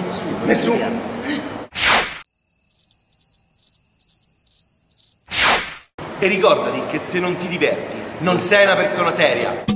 Nessuno. Nessuno. E ricordati che se non ti diverti, non sei una persona seria.